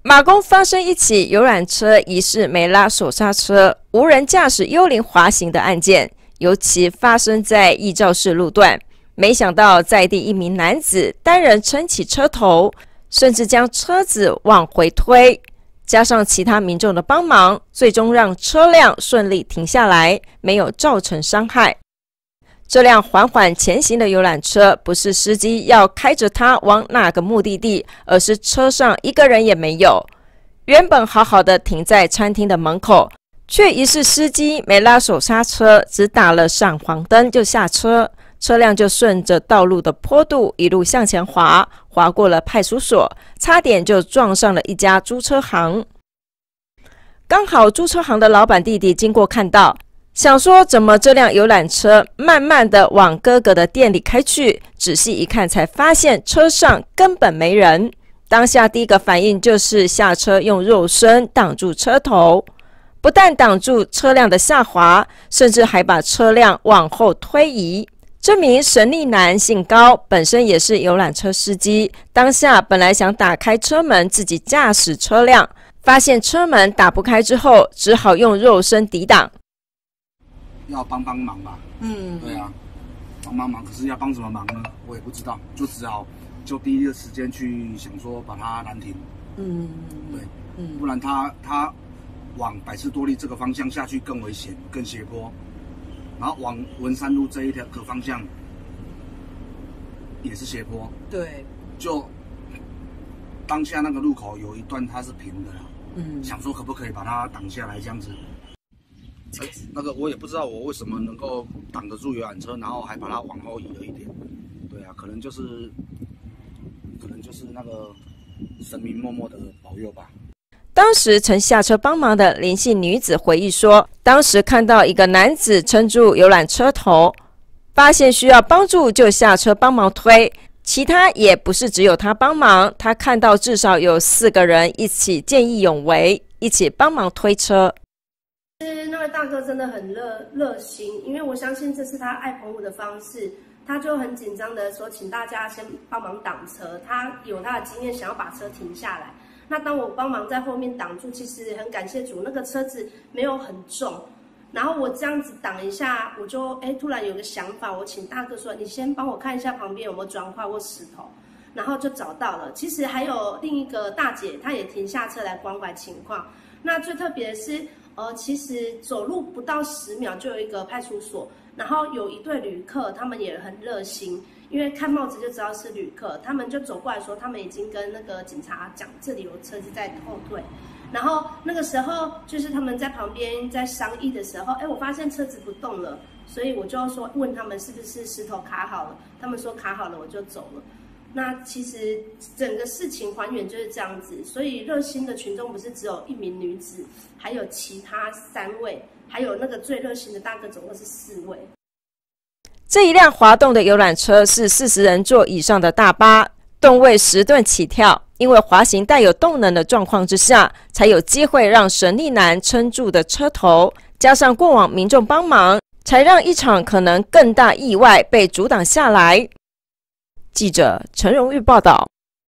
马公发生一起游览车疑似没拉手刹车、无人驾驶幽灵滑行的案件，尤其发生在义肇市路段。没想到在地一名男子单人撑起车头，甚至将车子往回推，加上其他民众的帮忙，最终让车辆顺利停下来，没有造成伤害。这辆缓缓前行的游览车，不是司机要开着它往哪个目的地，而是车上一个人也没有。原本好好的停在餐厅的门口，却疑似司机没拉手刹车，只打了闪黄灯就下车，车辆就顺着道路的坡度一路向前滑过了派出所，差点就撞上了一家租车行。刚好租车行的老板弟弟经过看到，想说怎么这辆游览车慢慢的往哥哥的店里开去，仔细一看才发现车上根本没人。当下第一个反应就是下车用肉身挡住车头，不但挡住车辆的下滑，甚至还把车辆往后推移。这名神力男姓高，本身也是游览车司机，当下本来想打开车门自己驾驶车辆，发现车门打不开之后，只好用肉身抵挡。 要帮忙吧，对啊，帮忙，可是要帮什么忙呢？我也不知道，就只好就第一个时间去想说把它拦停，对，不然他往百事多利这个方向下去更危险，更斜坡，然后往文山路这一条个方向也是斜坡， 对， 就当下那个路口有一段它是平的啦，想说可不可以把它挡下来这样子。那个我也不知道我为什么能够挡得住游览车，然后还把它往后移了一点。对啊，可能就是那个神明默默的保佑吧。 当时曾下车帮忙的林姓女子回忆说，当时看到一个男子撑住游览车头，发现需要帮助就下车帮忙推，其他也不是只有他帮忙，他看到至少有4个人一起见义勇为，一起帮忙推车。 那位大哥真的很热心，因为我相信这是他爱澎湖的方式，他就很紧张的说，请大家先帮忙挡车，他有他的经验，想要把车停下来。那当我帮忙在后面挡住，其实很感谢主，那个车子没有很重，然后我这样子挡一下，我就突然有个想法，我请大哥说，你先帮我看一下旁边有没有砖块或石头，然后就找到了。其实还有另一个大姐，她也停下车来关怀情况。那最特别的是，其实走路不到10秒就有一个派出所，然后有一对旅客，他们也很热心，因为看帽子就知道是旅客，他们就走过来说，他们已经跟那个警察讲，这里有车子在后退。然后那个时候就是他们在旁边在商议的时候，我发现车子不动了，所以我就说问他们是不是石头卡好了，他们说卡好了，我就走了。那其实整个事情还原就是这样子，所以热心的群众不是只有1名女子，还有其他3位，还有那个最热心的大哥，总共是4位。 这一辆滑动的游览车是40人座以上的大巴，动位10吨起跳。因为滑行带有动能的状况之下，才有机会让神力男撑住的车头，加上过往民众帮忙，才让一场可能更大意外被阻挡下来。记者陈荣玉报道。